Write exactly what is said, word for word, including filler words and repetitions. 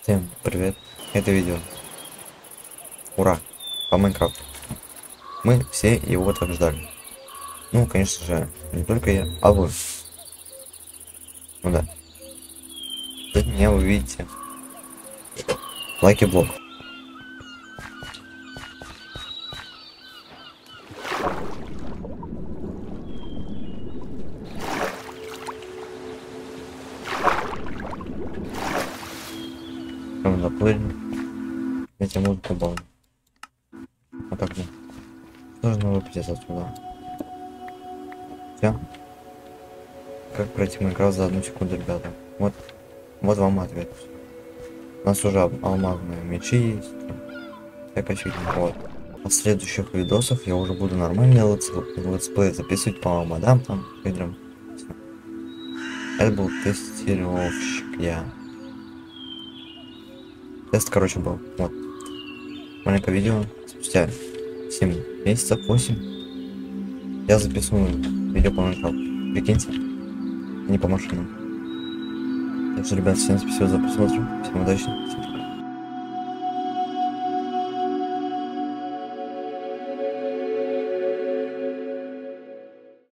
Всем привет! Это видео. Ура! По Майнкрафту. Мы все его так ждали. Ну, конечно же, не только я, а вы. Ну да. Тут меня вы видите. Лайки блок. Прям заплыли. Я тебе музыку добавлю. Вот так вот. Что же надо выпить отсюда? Все? Как пройти Майнкрафт за одну секунду, ребята? Вот, вот вам ответ. У нас уже алмазные мечи есть. Всякая фигня. Вот. А в следующих видосах я уже буду нормальный летсплей записывать по модам, там, играм. Это был тестировщик я. Тест, короче, был. Вот. Маленькое видео. Спустя семь месяцев, восемь. Я записываю видео по Майнкрафту. Прикиньте. Не по машинам. Так что, ребят, всем спасибо за просмотр. Всем удачи.